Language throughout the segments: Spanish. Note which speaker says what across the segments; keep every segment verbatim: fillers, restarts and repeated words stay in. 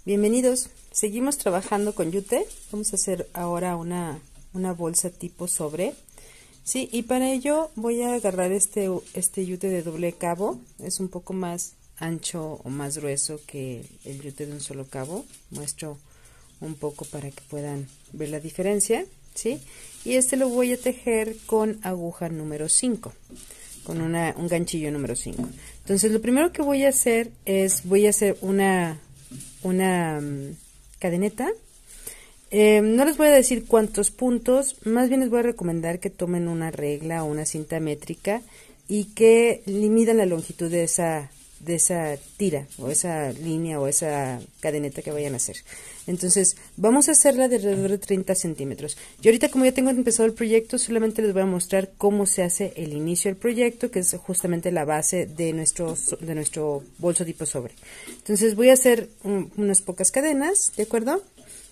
Speaker 1: Bienvenidos, seguimos trabajando con yute. Vamos a hacer ahora una, una bolsa tipo sobre, ¿sí? Y para ello voy a agarrar este, este yute de doble cabo. Es un poco más ancho o más grueso que el yute de un solo cabo. Muestro un poco para que puedan ver la diferencia, ¿sí? Y este lo voy a tejer con aguja número cinco, con una, un ganchillo número cinco. Entonces lo primero que voy a hacer es, voy a hacer una, una um, cadeneta. Eh, no les voy a decir cuántos puntos, más bien les voy a recomendar que tomen una regla o una cinta métrica y que midan la longitud de esa, de esa tira o esa línea o esa cadeneta que vayan a hacer. Entonces vamos a hacerla de alrededor de treinta centímetros. Yo ahorita, como ya tengo empezado el proyecto, solamente les voy a mostrar cómo se hace el inicio del proyecto, que es justamente la base de nuestro, de nuestro bolso tipo sobre. Entonces voy a hacer un, unas pocas cadenas, ¿de acuerdo?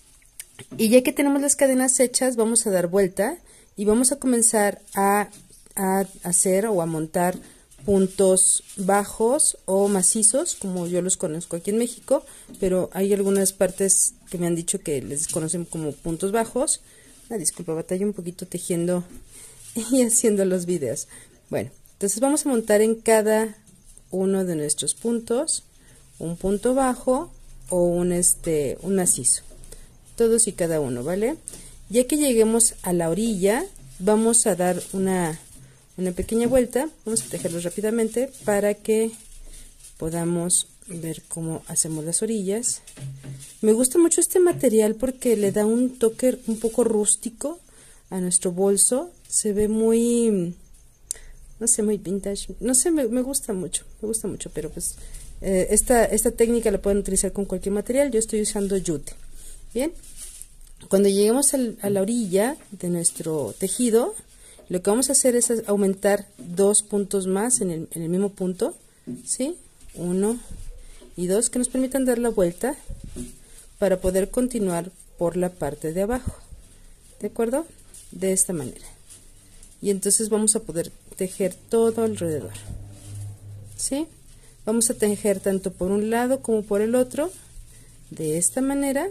Speaker 1: Y ya que tenemos las cadenas hechas, vamos a dar vuelta y vamos a comenzar a, a hacer o a montar puntos bajos o macizos, como yo los conozco aquí en México, pero hay algunas partes que me han dicho que les conocen como puntos bajos. Ah, disculpa, batalla un poquito tejiendo y haciendo los videos. Bueno, entonces vamos a montar en cada uno de nuestros puntos un punto bajo o un, este, un macizo. Todos y cada uno, ¿vale? Ya que lleguemos a la orilla, vamos a dar una, una pequeña vuelta. Vamos a tejerlos rápidamente para que podamos ver cómo hacemos las orillas. Me gusta mucho este material porque le da un toque un poco rústico a nuestro bolso. Se ve muy, no sé, muy vintage. No sé, me, me gusta mucho, me gusta mucho, pero pues eh, esta, esta técnica la pueden utilizar con cualquier material. Yo estoy usando yute. Bien, cuando lleguemos al, a la orilla de nuestro tejido, lo que vamos a hacer es aumentar dos puntos más en el, en el mismo punto, ¿sí? Uno y dos, que nos permitan dar la vuelta para poder continuar por la parte de abajo, ¿de acuerdo? De esta manera. Y entonces vamos a poder tejer todo alrededor, ¿sí? Vamos a tejer tanto por un lado como por el otro, de esta manera,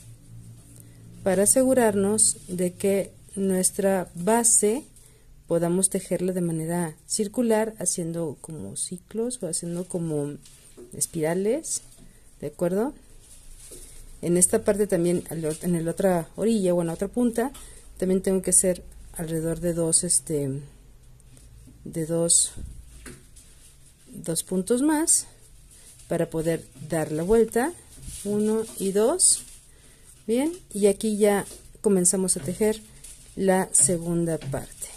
Speaker 1: para asegurarnos de que nuestra base podamos tejerla de manera circular, haciendo como ciclos o haciendo como espirales, ¿de acuerdo? En esta parte también, en la otra orilla o en la otra punta, también tengo que hacer alrededor de dos, este, de dos, dos puntos más para poder dar la vuelta, uno y dos. Bien, y aquí ya comenzamos a tejer la segunda parte.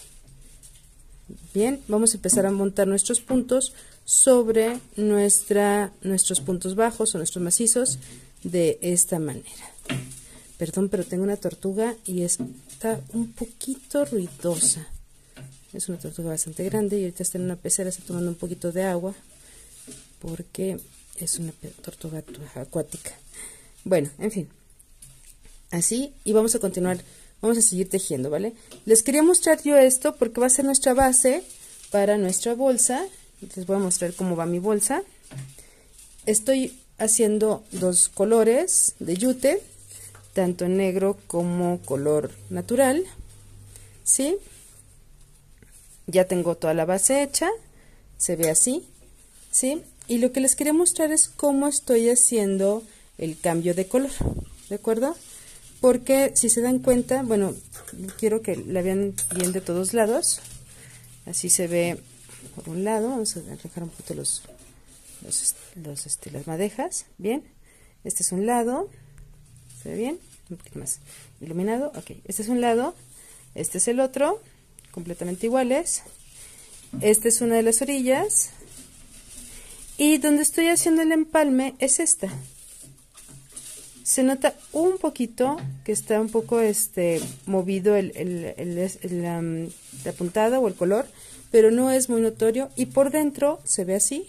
Speaker 1: Bien, vamos a empezar a montar nuestros puntos sobre nuestra, nuestros puntos bajos o nuestros macizos de esta manera. Perdón, pero tengo una tortuga y está un poquito ruidosa. Es una tortuga bastante grande y ahorita está en una pecera, está tomando un poquito de agua porque es una tortuga acuática. Bueno, en fin. Así, y vamos a continuar, vamos a seguir tejiendo, ¿vale? Les quería mostrar yo esto porque va a ser nuestra base para nuestra bolsa. Les voy a mostrar cómo va mi bolsa. Estoy haciendo dos colores de yute, tanto en negro como color natural, ¿sí? Ya tengo toda la base hecha, se ve así, ¿sí? Y lo que les quería mostrar es cómo estoy haciendo el cambio de color, ¿de acuerdo? Porque si se dan cuenta, bueno, quiero que la vean bien de todos lados. Así se ve por un lado. Vamos a alejar un poquito los, los, los este, las madejas. Bien, este es un lado. ¿Se ve bien? Un poquito más iluminado. Ok, este es un lado. Este es el otro. Completamente iguales. Esta es una de las orillas. Y donde estoy haciendo el empalme es esta. Se nota un poquito que está un poco este movido el, el, el, el, la, la puntada o el color, pero no es muy notorio. Y por dentro se ve así.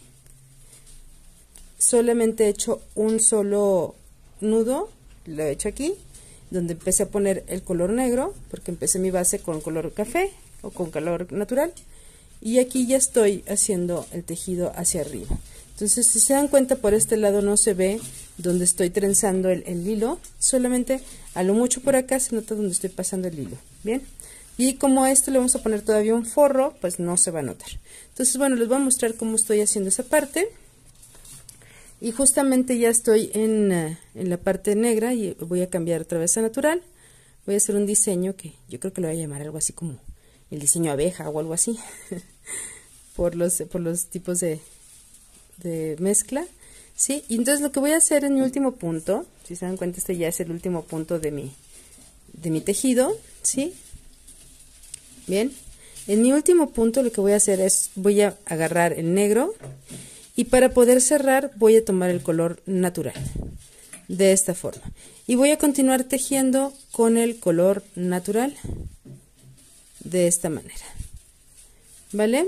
Speaker 1: Solamente he hecho un solo nudo, lo he hecho aquí, donde empecé a poner el color negro, porque empecé mi base con color café o con color natural. Y aquí ya estoy haciendo el tejido hacia arriba. Entonces, si se dan cuenta, por este lado no se ve donde estoy trenzando el, el hilo, solamente a lo mucho por acá se nota donde estoy pasando el hilo, bien, y como a esto le vamos a poner todavía un forro, pues no se va a notar. Entonces bueno, les voy a mostrar cómo estoy haciendo esa parte, y justamente ya estoy en, uh, en la parte negra, y voy a cambiar otra vez a natural. Voy a hacer un diseño que yo creo que lo voy a llamar algo así como el diseño abeja o algo así, por los, por los tipos de, de mezcla, ¿sí? Y entonces lo que voy a hacer en mi último punto, si se dan cuenta, este ya es el último punto de mi, de mi tejido, ¿sí? Bien, en mi último punto lo que voy a hacer es, voy a agarrar el negro, y para poder cerrar voy a tomar el color natural, de esta forma. Y voy a continuar tejiendo con el color natural, de esta manera, ¿vale?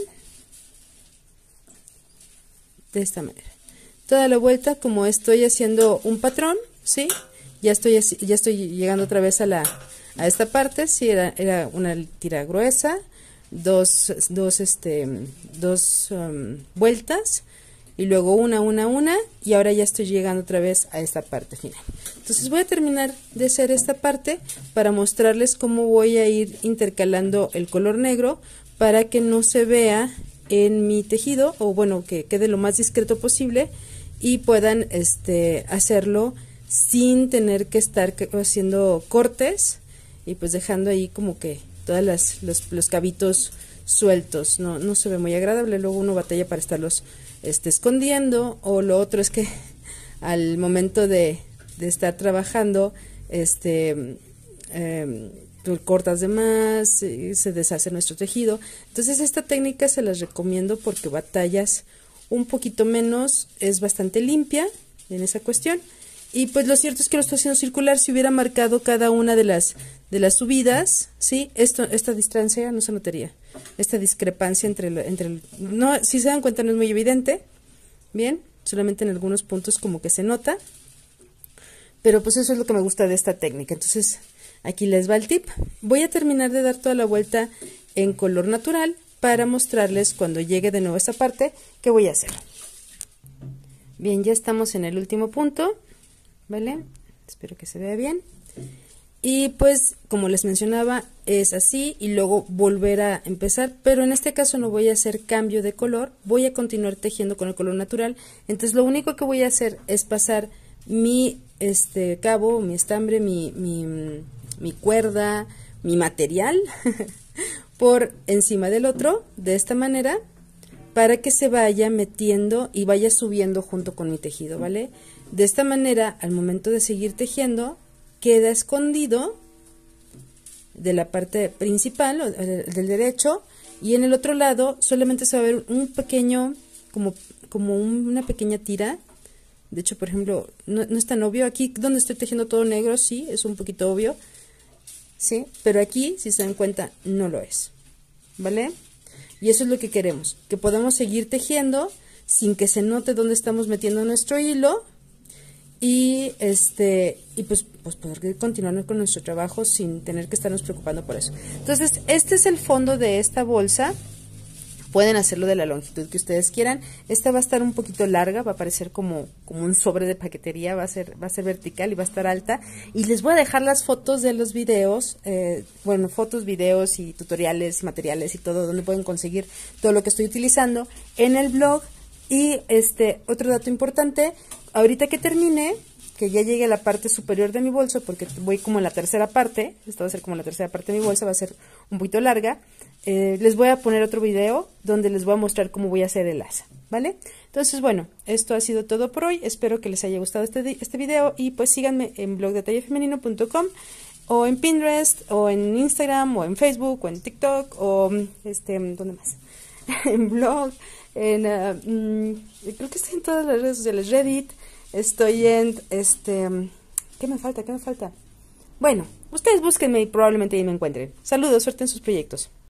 Speaker 1: De esta manera. Toda la vuelta, como estoy haciendo un patrón, ¿sí? Ya estoy, ya estoy llegando otra vez a, la, a esta parte, ¿sí? Era, era una tira gruesa, dos, dos, este, dos um, vueltas, y luego una, una, una, y ahora ya estoy llegando otra vez a esta parte final. Entonces voy a terminar de hacer esta parte para mostrarles cómo voy a ir intercalando el color negro para que no se vea en mi tejido, o bueno, que quede lo más discreto posible y puedan este, hacerlo sin tener que estar haciendo cortes y pues dejando ahí como que todas las, los, los cabitos sueltos. No, no se ve muy agradable, luego uno batalla para estarlos Este, escondiendo, o lo otro es que al momento de, de estar trabajando, este, eh, tú cortas de más, y se deshace nuestro tejido. Entonces esta técnica se las recomiendo porque batallas un poquito menos, es bastante limpia en esa cuestión, y pues lo cierto es que lo estoy haciendo circular. Si hubiera marcado cada una de las de las subidas, ¿sí? Esto, esta distancia no se notaría, esta discrepancia entre, el, entre el, no, si se dan cuenta no es muy evidente, bien, solamente en algunos puntos como que se nota, pero pues eso es lo que me gusta de esta técnica. Entonces aquí les va el tip. Voy a terminar de dar toda la vuelta en color natural para mostrarles cuando llegue de nuevo a esta parte qué voy a hacer. Bien, ya estamos en el último punto, ¿vale? Espero que se vea bien. Y pues como les mencionaba es así, y luego volver a empezar, pero en este caso no voy a hacer cambio de color, voy a continuar tejiendo con el color natural. Entonces lo único que voy a hacer es pasar mi este cabo, mi estambre, mi, mi, mi cuerda, mi material por encima del otro, de esta manera, para que se vaya metiendo y vaya subiendo junto con mi tejido, ¿vale? De esta manera, al momento de seguir tejiendo, queda escondido de la parte principal, o del derecho, y en el otro lado solamente se va a ver un pequeño, como, como una pequeña tira. De hecho, por ejemplo, no, no es tan obvio. Aquí donde estoy tejiendo todo negro, sí, es un poquito obvio, ¿sí? Pero aquí, si se dan cuenta, no lo es, ¿vale? Y eso es lo que queremos, que podamos seguir tejiendo sin que se note dónde estamos metiendo nuestro hilo, y este y pues, pues poder continuar con nuestro trabajo sin tener que estarnos preocupando por eso. Entonces este es el fondo de esta bolsa. Pueden hacerlo de la longitud que ustedes quieran. Esta va a estar un poquito larga, va a parecer como, como un sobre de paquetería, va a ser, va a ser vertical y va a estar alta. Y les voy a dejar las fotos de los videos, eh, bueno, fotos, videos y tutoriales y materiales y todo, donde pueden conseguir todo lo que estoy utilizando en el blog. Y este otro dato importante, ahorita que termine, que ya llegue a la parte superior de mi bolsa, porque voy como en la tercera parte, esta va a ser como la tercera parte de mi bolsa, va a ser un poquito larga, eh, les voy a poner otro video donde les voy a mostrar cómo voy a hacer el asa, ¿vale? Entonces, bueno, esto ha sido todo por hoy, espero que les haya gustado este, este video, y pues síganme en blog de taller femenino punto com, o en Pinterest, o en Instagram, o en Facebook, o en TikTok, o este, ¿dónde más? En blog, en, uh, mmm, creo que estoy en todas las redes sociales, Reddit, estoy en, este, ¿qué me falta? ¿Qué me falta? Bueno, ustedes búsquenme y probablemente ahí me encuentren. Saludos, suerte en sus proyectos.